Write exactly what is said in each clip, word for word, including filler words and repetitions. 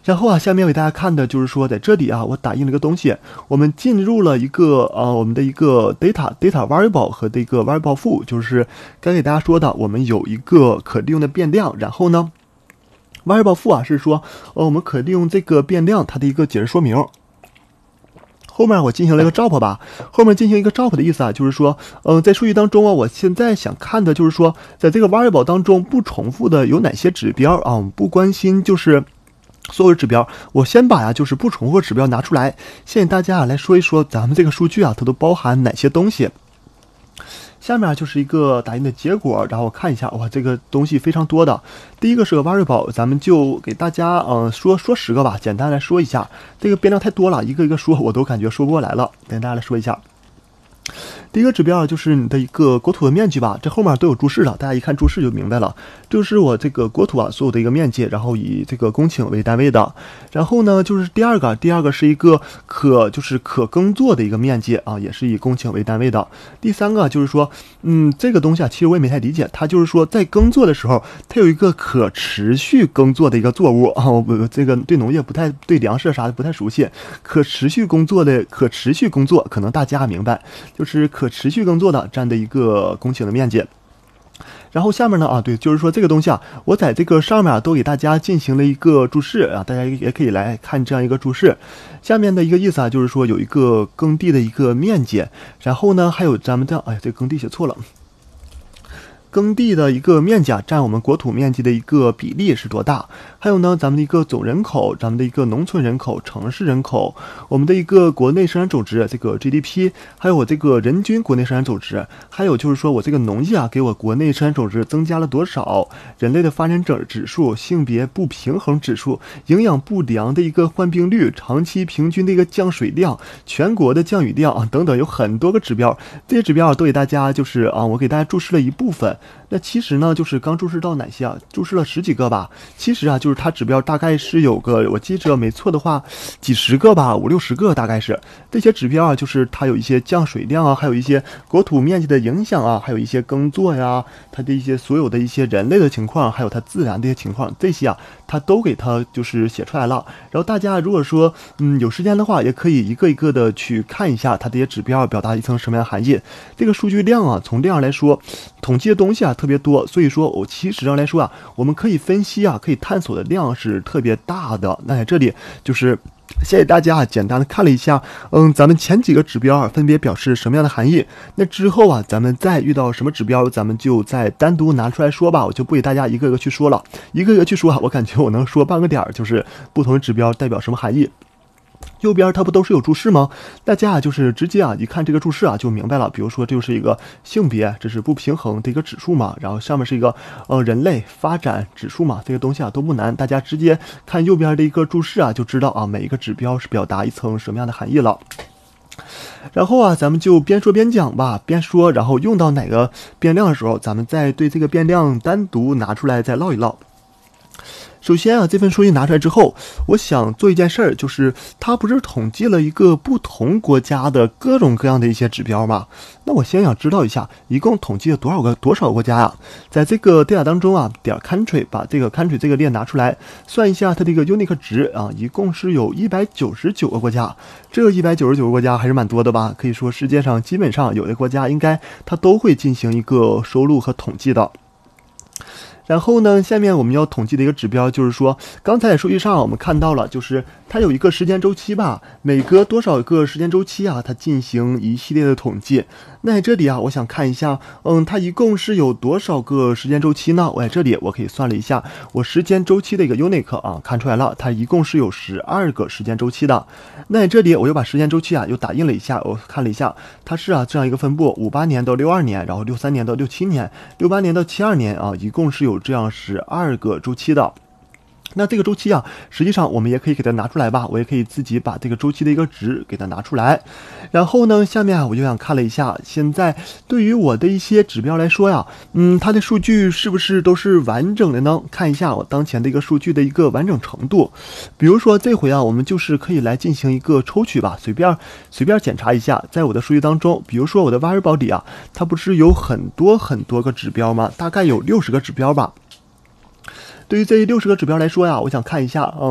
然后啊，下面给大家看的就是说，在这里啊，我打印了个东西，我们进入了一个呃我们的一个 data data variable 和这个 variable foo， 就是刚给大家说的，我们有一个可利用的变量，然后呢 variable foo 啊是说，呃我们可利用这个变量它的一个解释说明。后面我进行了一个 drop 吧，后面进行一个 drop 的意思啊，就是说，嗯、呃，在数据当中啊，我现在想看的就是说，在这个 variable 当中不重复的有哪些指标啊？我们不关心就是所有的指标，我先把呀就是不重复的指标拿出来，先给大家啊来说一说咱们这个数据啊，它都包含哪些东西。下面就是一个打印的结果，然后我看一下，哇，这个东西非常多的。第一个是个 variable， 咱们就给大家呃说说十个吧，简单来说一下。这个变量太多了，一个一个说我都感觉说不过来了，给大家来说一下。第一个指标就是你的一个国土的面积吧，这后面都有注释了，大家一看注释就明白了。就是我这个国土啊所有的一个面积，然后以这个公顷为单位的。然后呢，就是第二个，第二个是一个可就是可耕作的一个面积啊，也是以公顷为单位的。第三个就是说，嗯，这个东西啊，其实我也没太理解，它就是说在耕作的时候，它有一个可持续耕作的一个作物啊，我这个对农业不太对粮食啥的不太熟悉，可持续工作的可持续工作，可能大家明白，就是可持续耕作的占的一个公顷的面积。然后下面呢啊，对，就是说这个东西啊，我在这个上面啊都给大家进行了一个注释啊，大家也可以来看这样一个注释。下面的一个意思啊，就是说有一个耕地的一个面积，然后呢还有咱们的，哎，这个耕地写错了。耕地的一个面积啊，占我们国土面积的一个比例是多大？还有呢，咱们的一个总人口，咱们的一个农村人口、城市人口，我们的一个国内生产总值，这个 G D P， 还有我这个人均国内生产总值，还有就是说我这个农业啊，给我国内生产总值增加了多少？人类的发展指指数、性别不平衡指数、营养不良的一个患病率、长期平均的一个降水量、全国的降雨量啊等等，有很多个指标。这些指标啊，都给大家就是啊，我给大家注释了一部分。那其实呢，就是刚注释到哪些啊？注释了十几个吧。其实啊，就是它指标大概是有个，我记着没错的话，几十个吧，五六十个大概是。这些指标啊，就是它有一些降水量啊，还有一些国土面积的影响啊，还有一些耕作呀，它的一些所有的一些人类的情况，还有它自然的一些情况，这些啊，它都给它就是写出来了。然后大家如果说嗯有时间的话，也可以一个一个的去看一下它这些指标表达一层什么样的含义。这个数据量啊，从量来说，统计的东西啊特别多，所以说我其实上来说啊，我们可以分析啊，可以探索的量是特别大的。那在这里就是谢谢大家啊，简单的看了一下，嗯，咱们前几个指标啊分别表示什么样的含义。那之后啊，咱们再遇到什么指标，咱们就再单独拿出来说吧，我就不给大家一个一个去说了，一个一个去说啊，我感觉我能说半个点儿，就是不同的指标代表什么含义。右边它不都是有注释吗？大家啊就是直接啊一看这个注释啊就明白了。比如说这就是一个性别，这是不平衡的一个指数嘛，然后上面是一个呃人类发展指数嘛，这个东西啊都不难，大家直接看右边的一个注释啊就知道啊每一个指标是表达一层什么样的含义了。然后啊，咱们就边说边讲吧，边说，然后用到哪个变量的时候，咱们再对这个变量单独拿出来再唠一唠。首先啊，这份数据拿出来之后，我想做一件事儿，就是它不是统计了一个不同国家的各种各样的一些指标吗？那我先想知道一下，一共统计了多少个多少个国家呀？在这个 data 当中啊，点 country 把这个 country 这个列拿出来，算一下它的一个 unique 值啊，一共是有一百九十九个国家。这个一百九十九个国家还是蛮多的吧？可以说世界上基本上有的国家应该它都会进行一个收录和统计的。然后呢，下面我们要统计的一个指标就是说，刚才数据上我们看到了，就是它有一个时间周期吧，每隔多少个时间周期啊，它进行一系列的统计。那在这里啊，我想看一下，嗯，它一共是有多少个时间周期呢？我在这里我可以算了一下，我时间周期的一个 unique 啊，看出来了，它一共是有十二个时间周期的。那在这里我又把时间周期啊又打印了一下，我看了一下，它是啊这样一个分布，五八年到六二年，然后六三年到六七年，六八年到七二年啊，一共是有这样十二个周期的。那这个周期啊，实际上我们也可以给它拿出来吧，我也可以自己把这个周期的一个值给它拿出来。然后呢，下面啊我就想看了一下，现在对于我的一些指标来说呀，嗯，它的数据是不是都是完整的呢？看一下我当前的一个数据的一个完整程度。比如说这回啊，我们就是可以来进行一个抽取吧，随便随便检查一下，在我的数据当中，比如说我的 variable 里啊，它不是有很多很多个指标吗？大概有六十个指标吧。对于这六十个指标来说呀，我想看一下，嗯，它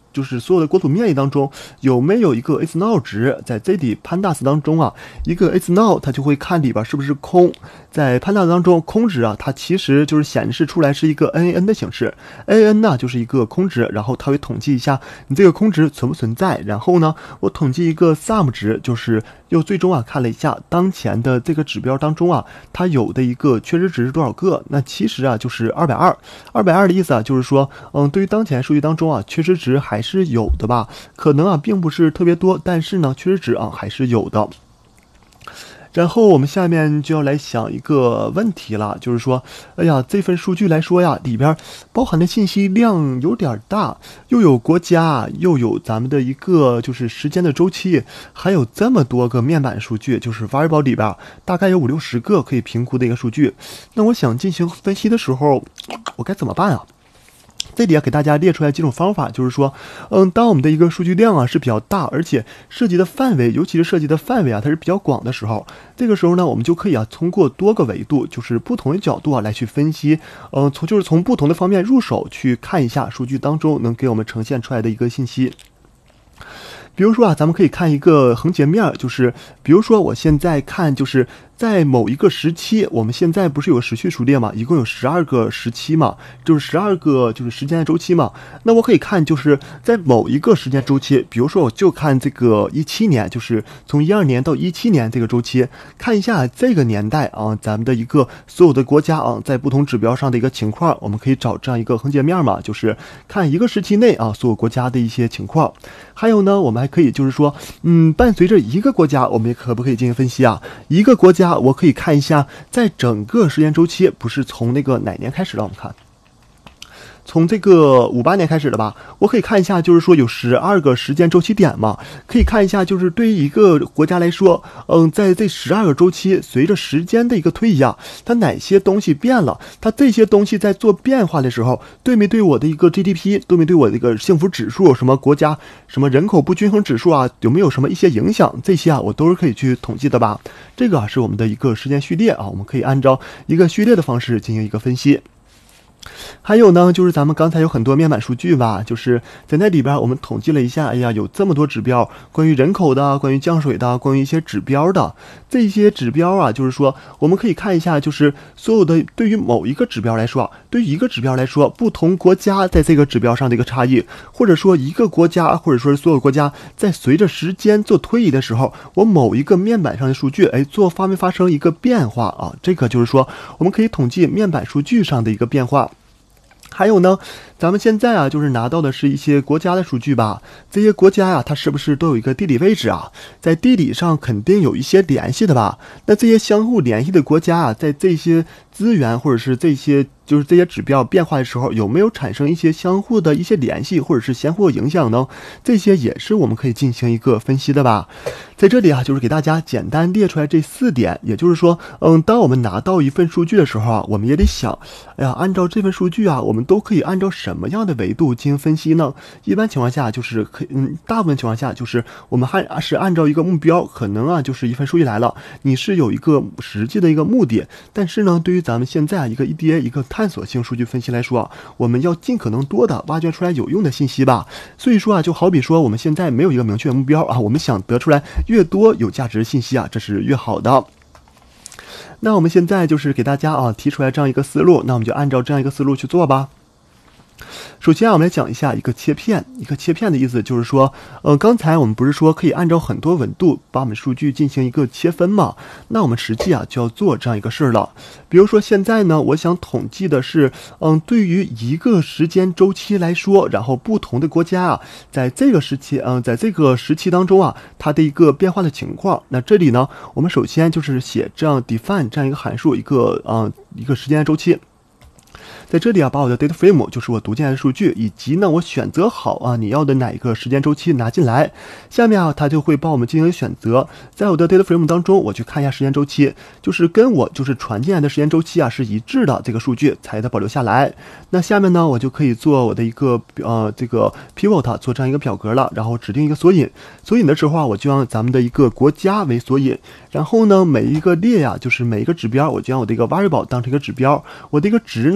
就是所有的国土面积当中有没有一个 is null 值，在 Z D pandas 当中啊，一个 is null 它就会看里边是不是空，在 pandas 当中空值啊，它其实就是显示出来是一个 nan 的形式 ，an 呢就是一个空值，然后它会统计一下你这个空值存不存在，然后呢我统计一个 sum 值，就是又最终啊看了一下当前的这个指标当中啊，它有的一个缺失值是多少个，那其实啊就是二百二，二百二的意思啊就是说，嗯，对于当前数据当中啊缺失值还是有的吧，可能啊并不是特别多，但是呢缺失值啊还是有的。然后我们下面就要来想一个问题了，就是说，哎呀，这份数据来说呀，里边包含的信息量有点大，又有国家，又有咱们的一个就是时间的周期，还有这么多个面板数据，就是 variable 里边大概有五六十个可以评估的一个数据。那我想进行分析的时候，我该怎么办啊？这里啊给大家列出来几种方法，就是说，嗯，当我们的一个数据量啊是比较大，而且涉及的范围，尤其是涉及的范围啊，它是比较广的时候，这个时候呢，我们就可以啊通过多个维度，就是不同的角度啊来去分析，嗯，从就是从不同的方面入手去看一下数据当中能给我们呈现出来的一个信息。比如说啊，咱们可以看一个横截面，就是比如说我现在看就是在某一个时期，我们现在不是有个时序数列嘛，一共有十二个时期嘛，就是十二个就是时间的周期嘛。那我可以看就是在某一个时间周期，比如说我就看这个一七年，就是从一二年到一七年这个周期，看一下这个年代啊，咱们的一个所有的国家啊，在不同指标上的一个情况，我们可以找这样一个横截面嘛，就是看一个时期内啊所有国家的一些情况。还有呢，我们还可以就是说，嗯，伴随着一个国家，我们也可不可以进行分析啊？一个国家，我可以看一下，在整个时间周期，不是从那个哪年开始的？我们看，从这个五八年开始的吧，我可以看一下，就是说有十二个时间周期点嘛，可以看一下，就是对于一个国家来说，嗯，在这十二个周期，随着时间的一个推移啊，它哪些东西变了？它这些东西在做变化的时候，对没对我的一个 G D P， 对没对我的一个幸福指数，什么国家什么人口不均衡指数啊，有没有什么一些影响？这些啊，我都是可以去统计的吧。这个啊是我们的一个时间序列啊，我们可以按照一个序列的方式进行一个分析。还有呢，就是咱们刚才有很多面板数据吧，就是在那里边我们统计了一下，哎呀，有这么多指标，关于人口的，关于降水的，关于一些指标的，这些指标啊，就是说我们可以看一下，就是所有的对于某一个指标来说，对于一个指标来说，不同国家在这个指标上的一个差异，或者说一个国家，或者说是所有国家在随着时间做推移的时候，我某一个面板上的数据，哎，做发没发生一个变化啊？这个就是说我们可以统计面板数据上的一个变化。还有呢，咱们现在啊，就是拿到的是一些国家的数据吧。这些国家呀、啊，它是不是都有一个地理位置啊？在地理上肯定有一些联系的吧？那这些相互联系的国家啊，在这些资源或者是这些就是这些指标变化的时候，有没有产生一些相互的一些联系或者是相互影响呢？这些也是我们可以进行一个分析的吧。在这里啊，就是给大家简单列出来这四点，也就是说，嗯，当我们拿到一份数据的时候啊，我们也得想，哎呀，按照这份数据啊，我们都可以按照什么样的维度进行分析呢？一般情况下就是可，嗯，大部分情况下就是我们还是按照一个目标，可能啊，就是一份数据来了，你是有一个实际的一个目的，但是呢，对于咱们现在啊一个 E D A 一个探索性数据分析来说啊，我们要尽可能多的挖掘出来有用的信息吧。所以说啊，就好比说我们现在没有一个明确的目标啊，我们想得出来越多有价值的信息啊，这是越好的。那我们现在就是给大家啊提出来这样一个思路，那我们就按照这样一个思路去做吧。首先啊，我们来讲一下一个切片。一个切片的意思就是说，呃，刚才我们不是说可以按照很多维度把我们数据进行一个切分嘛？那我们实际啊就要做这样一个事儿了。比如说现在呢，我想统计的是，嗯，对于一个时间周期来说，然后不同的国家啊，在这个时期，嗯，在这个时期当中啊，它的一个变化的情况。那这里呢，我们首先就是写这样 define 这样一个函数，一个嗯一个时间周期。在这里啊，把我的 data frame 就是我读进来的数据，以及呢我选择好啊你要的哪一个时间周期拿进来。下面啊它就会帮我们进行选择，在我的 data frame 当中，我去看一下时间周期，就是跟我就是传进来的时间周期啊是一致的，这个数据才得保留下来。那下面呢我就可以做我的一个呃这个 pivot 做这样一个表格了，然后指定一个索引。索引的时候啊，我就让咱们的一个国家为索引，然后呢每一个列呀、啊，就是每一个指标，我就让我的一个 variable 当成一个指标，我的一个值呢就让我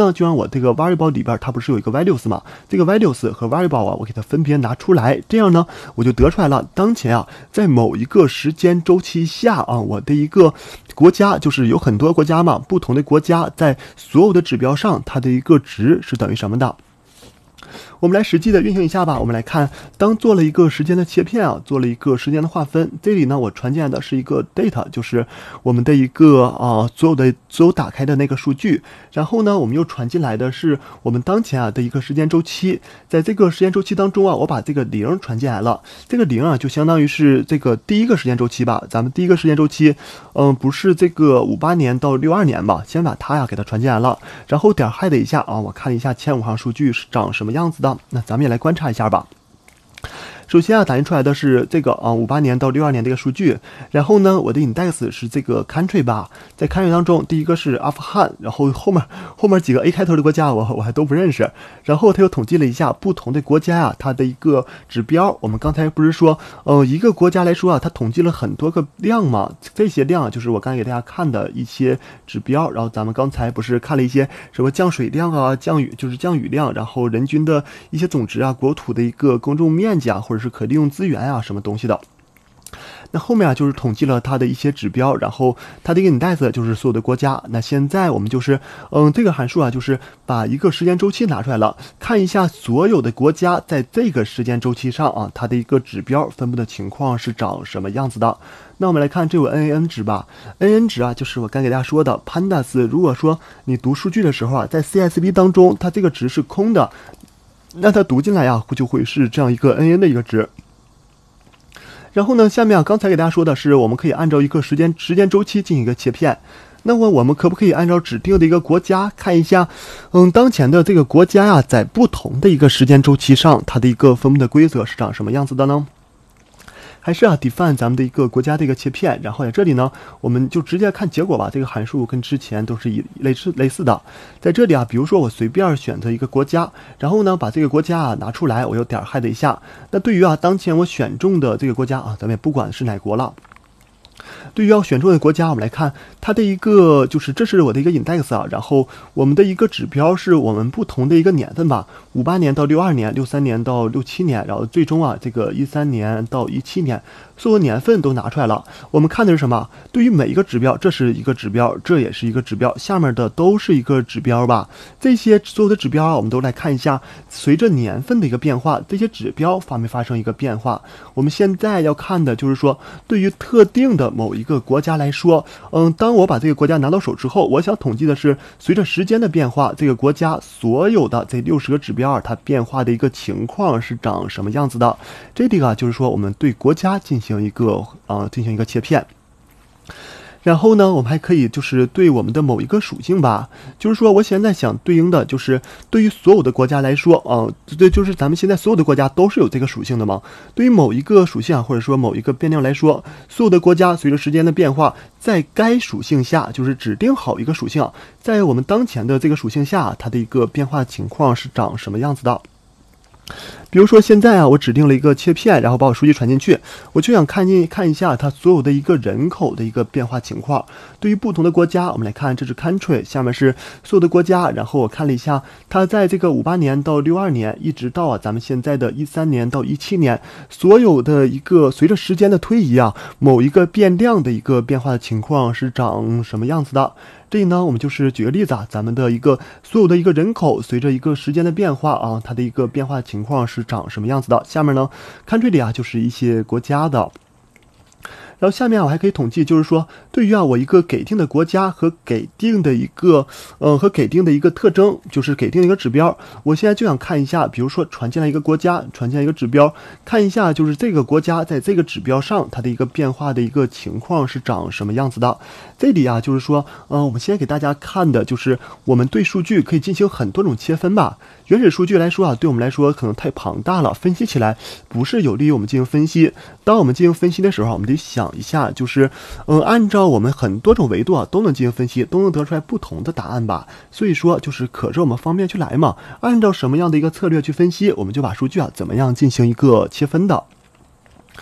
我这个 variable 里边它不是有一个 values 嘛？这个 values 和 variable 啊，我给它分别拿出来，这样呢，我就得出来了。当前啊，在某一个时间周期下啊，我的一个国家就是有很多国家嘛，不同的国家在所有的指标上，它的一个值是等于什么的？我们来实际的运行一下吧。我们来看，当做了一个时间的切片啊，做了一个时间的划分。这里呢，我传进来的是一个 data， 就是我们的一个啊所有的所有打开的那个数据。然后呢，我们又传进来的是我们当前啊的一个时间周期。在这个时间周期当中啊，我把这个零传进来了。这个零啊，就相当于是这个第一个时间周期吧。咱们第一个时间周期，嗯，不是这个五八年到六二年吧？先把它呀给它传进来了，然后点 hide 一下啊，我看一下前五行数据是长什么样子的。那咱们也来观察一下吧。首先啊，打印出来的是这个啊五八年到六二年这个数据，然后呢，我的 index 是这个 country 吧，在 country 当中，第一个是阿富汗，然后后面后面几个 A 开头的国家我我还都不认识，然后他又统计了一下不同的国家啊，它的一个指标。我们刚才不是说，呃，一个国家来说啊，它统计了很多个量嘛，这些量就是我刚才给大家看的一些指标。然后咱们刚才不是看了一些什么降水量啊、降雨就是降雨量，然后人均的一些总值啊、国土的一个公众面积啊，或者是可利用资源啊，什么东西的。那后面啊，就是统计了它的一些指标，然后它的一个 index 就是所有的国家。那现在我们就是，嗯，这个函数啊，就是把一个时间周期拿出来了，看一下所有的国家在这个时间周期上啊，它的一个指标分布的情况是长什么样子的。那我们来看这个 N A N 值吧 ，N A N 值啊，就是我刚给大家说的 Pandas。如果说你读数据的时候啊，在 C S V 当中，它这个值是空的。那它读进来啊，就会是这样一个 N N 的一个值。然后呢，下面啊，刚才给大家说的是，我们可以按照一个时间时间周期进行一个切片。那么我们可不可以按照指定的一个国家看一下，嗯，当前的这个国家呀、啊，在不同的一个时间周期上，它的一个分布的规则是长什么样子的呢？还是啊 define 咱们的一个国家的一个切片，然后在这里呢，我们就直接看结果吧。这个函数跟之前都是一类似类似的。在这里啊，比如说我随便选择一个国家，然后呢把这个国家啊拿出来，我又点 hide 一下。那对于啊当前我选中的这个国家啊，咱们也不管是哪国了。对于要选中的国家，我们来看它的一个，就是这是我的一个 index 啊，然后我们的一个指标是我们不同的一个年份吧，五八年到六二年，六三年到六七年，然后最终啊这个一三年到一七年，所有年份都拿出来了。我们看的是什么？对于每一个指标，这是一个指标，这也是一个指标，下面的都是一个指标吧。这些所有的指标啊，我们都来看一下，随着年份的一个变化，这些指标发没发生一个变化？我们现在要看的就是说，对于特定的某一个国家来说，嗯，当我把这个国家拿到手之后，我想统计的是随着时间的变化，这个国家所有的这六十个指标它变化的一个情况是长什么样子的。这个啊，就是说我们对国家进行一个啊、呃、进行一个切片。然后呢，我们还可以就是对我们的某一个属性吧，就是说我现在想对应的就是对于所有的国家来说啊，对，就是咱们现在所有的国家都是有这个属性的嘛。对于某一个属性或者说某一个变量来说，所有的国家随着时间的变化，在该属性下，就是指定好一个属性，在我们当前的这个属性下，它的一个变化情况是长什么样子的。比如说现在啊，我指定了一个切片，然后把我数据传进去，我就想看进看一下它所有的一个人口的一个变化情况。对于不同的国家，我们来看，这是 country， 下面是所有的国家，然后我看了一下，它在这个五八年到六二年，一直到啊咱们现在的一三年到一七年，所有的一个随着时间的推移啊，某一个变量的一个变化的情况是长什么样子的。这里呢，我们就是举个例子啊，咱们的一个所有的一个人口随着一个时间的变化啊，它的一个变化情况是长什么样子的。下面呢 country 里啊就是一些国家的。然后下面我还可以统计，就是说对于啊我一个给定的国家和给定的一个呃和给定的一个特征，就是给定的一个指标，我现在就想看一下，比如说传进来一个国家，传进来一个指标，看一下就是这个国家在这个指标上它的一个变化的一个情况是长什么样子的。这里啊就是说呃我们现在给大家看的就是我们对数据可以进行很多种切分吧。原始数据来说啊，对我们来说可能太庞大了，分析起来不是有利于我们进行分析。当我们进行分析的时候，我们得想一下，就是嗯，按照我们很多种维度啊，都能进行分析，都能得出来不同的答案吧。所以说，就是可着我们方便去来嘛。按照什么样的一个策略去分析，我们就把数据啊怎么样进行一个切分的。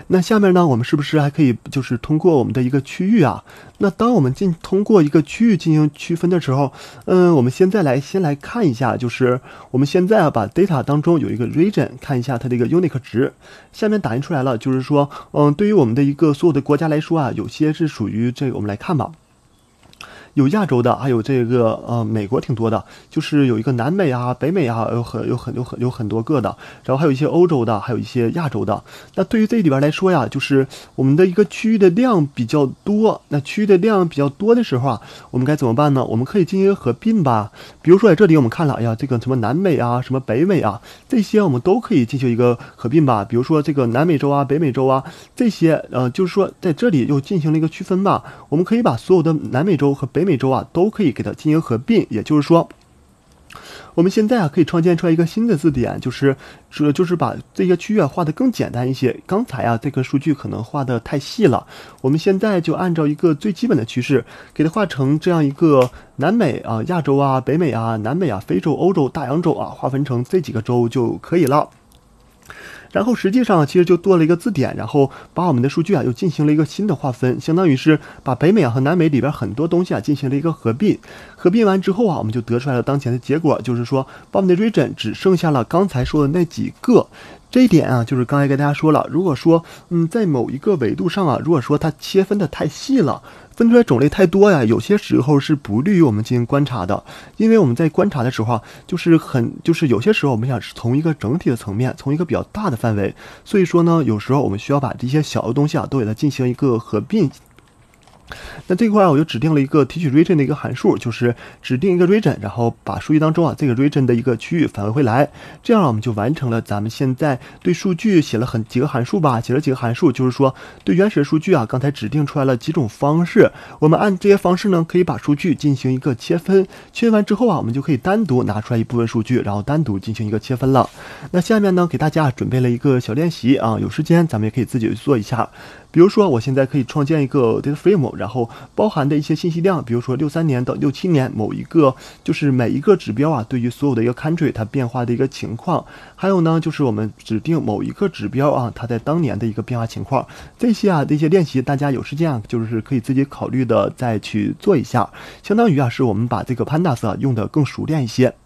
那下面呢，我们是不是还可以就是通过我们的一个区域啊？那当我们进通过一个区域进行区分的时候，嗯，我们现在来先来看一下，就是我们现在啊把 data 当中有一个 region， 看一下它的一个 unique 值，下面打印出来了，就是说，嗯，对于我们的一个所有的国家来说啊，有些是属于这个，我们来看吧。有亚洲的，还有这个呃美国挺多的，就是有一个南美啊、北美啊，有很有很有很有很多个的，然后还有一些欧洲的，还有一些亚洲的。那对于这里边来说呀，就是我们的一个区域的量比较多，那区域的量比较多的时候啊，我们该怎么办呢？我们可以进行合并吧。比如说在这里我们看了，哎呀，这个什么南美啊、什么北美啊，这些我们都可以进行一个合并吧。比如说这个南美洲啊、北美洲啊这些，呃，就是说在这里又进行了一个区分吧。我们可以把所有的南美洲和北美洲啊都可以给它进行合并，也就是说，我们现在啊可以创建出来一个新的字典，就是说就是把这个区域啊画得更简单一些。刚才啊这个数据可能画得太细了，我们现在就按照一个最基本的趋势，给它画成这样一个南美啊、亚洲啊、北美啊、南美啊、非洲、欧洲、大洋洲啊，划分成这几个洲就可以了。然后实际上其实就做了一个字典，然后把我们的数据啊又进行了一个新的划分，相当于是把北美啊和南美里边很多东西啊进行了一个合并。合并完之后啊，我们就得出来了当前的结果，就是说把我们的 region 只剩下了刚才说的那几个。这一点啊，就是刚才跟大家说了，如果说嗯在某一个维度上啊，如果说它切分的太细了，分出来种类太多呀，有些时候是不利于我们进行观察的。因为我们在观察的时候啊，就是很就是有些时候我们想从一个整体的层面，从一个比较大的范围，所以说呢，有时候我们需要把这些小的东西啊都给它进行一个合并。那这块我就指定了一个提取 region 的一个函数，就是指定一个 region， 然后把数据当中啊这个 region 的一个区域返回回来，这样我们就完成了咱们现在对数据写了很几个函数吧，写了几个函数，就是说对原始的数据啊，刚才指定出来了几种方式，我们按这些方式呢，可以把数据进行一个切分，切分完之后啊，我们就可以单独拿出来一部分数据，然后单独进行一个切分了。那下面呢，给大家准备了一个小练习啊，有时间咱们也可以自己去做一下。比如说，我现在可以创建一个 data frame， 然后包含的一些信息量，比如说六三年到六七年某一个，就是每一个指标啊，对于所有的一个 country 它变化的一个情况，还有呢，就是我们指定某一个指标啊，它在当年的一个变化情况，这些啊，这些练习大家有时间啊，就是可以自己考虑的再去做一下，相当于啊，是我们把这个 pandas 啊用的更熟练一些。